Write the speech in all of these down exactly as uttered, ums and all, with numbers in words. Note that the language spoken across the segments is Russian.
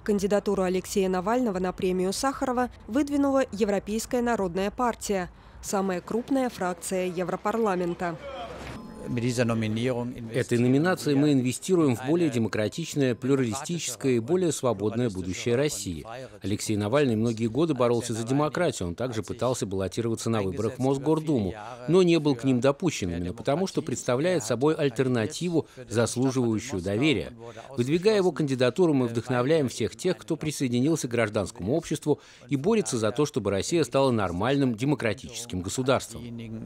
Кандидатуру Алексея Навального на премию Сахарова выдвинула Европейская народная партия, самая крупная фракция Европарламента. Этой номинацией мы инвестируем в более демократичное, плюралистическое и более свободное будущее России. Алексей Навальный многие годы боролся за демократию. Он также пытался баллотироваться на выборах в Мосгордуму, но не был к ним допущен, именно потому, что представляет собой альтернативу, заслуживающую доверия. Выдвигая его кандидатуру, мы вдохновляем всех тех, кто присоединился к гражданскому обществу и борется за то, чтобы Россия стала нормальным демократическим государством.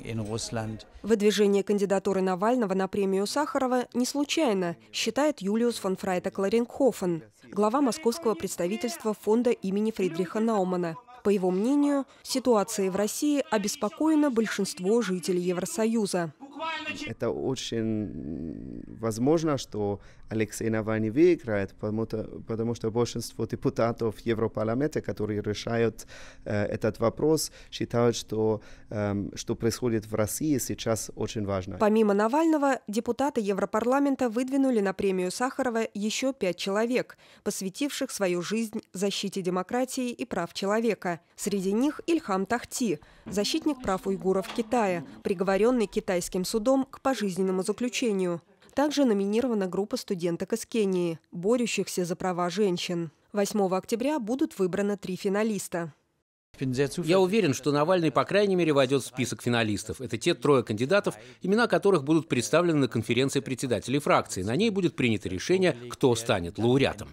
Выдвижение кандидатуры Навального на премию Сахарова не случайно, считает Юлиус фон Фрайтек-Ларингхофен, глава московского представительства фонда имени Фридриха Наумана. По его мнению, ситуацией в России обеспокоено большинство жителей Евросоюза. Это очень возможно, что Алексей Навальный выиграет, потому, потому что большинство депутатов в Европарламенте, которые решают э, этот вопрос, считают, что э, что происходит в России сейчас очень важно. Помимо Навального, депутаты Европарламента выдвинули на премию Сахарова еще пять человек, посвятивших свою жизнь защите демократии и прав человека. Среди них Ильхам Тохти, защитник прав уйгуров в Китае, приговоренный китайским судом к пожизненному заключению. Также номинирована группа студенток из Кении, борющихся за права женщин. восьмого октября будут выбраны три финалиста. Я уверен, что Навальный, по крайней мере, войдет в список финалистов. Это те трое кандидатов, имена которых будут представлены на конференции председателей фракции. На ней будет принято решение, кто станет лауреатом.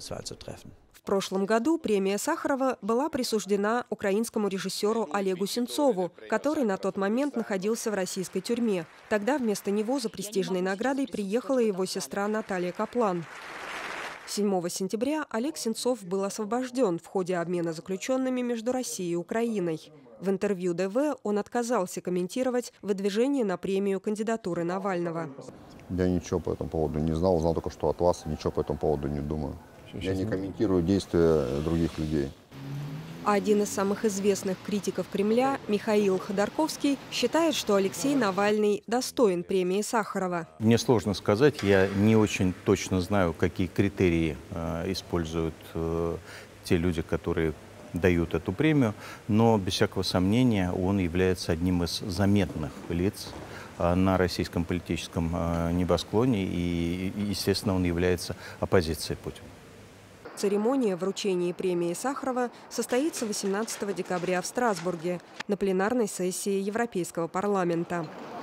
В прошлом году премия Сахарова была присуждена украинскому режиссеру Олегу Сенцову, который на тот момент находился в российской тюрьме. Тогда вместо него за престижной наградой приехала его сестра Наталья Каплан. седьмого сентября Олег Сенцов был освобожден в ходе обмена заключенными между Россией и Украиной. В интервью дэ вэ он отказался комментировать выдвижение на премию кандидатуры Навального. Я ничего по этому поводу не знал, знал только, что от вас, и ничего по этому поводу не думаю. Я не комментирую действия других людей. А один из самых известных критиков Кремля, Михаил Ходорковский, считает, что Алексей Навальный достоин премии Сахарова. Мне сложно сказать, я не очень точно знаю, какие критерии э, используют э, те люди, которые дают эту премию, но без всякого сомнения он является одним из заметных лиц э, на российском политическом э, небосклоне, и, и, естественно, он является оппозицией Путину. Церемония вручения премии Сахарова состоится восемнадцатого декабря в Страсбурге на пленарной сессии Европейского парламента.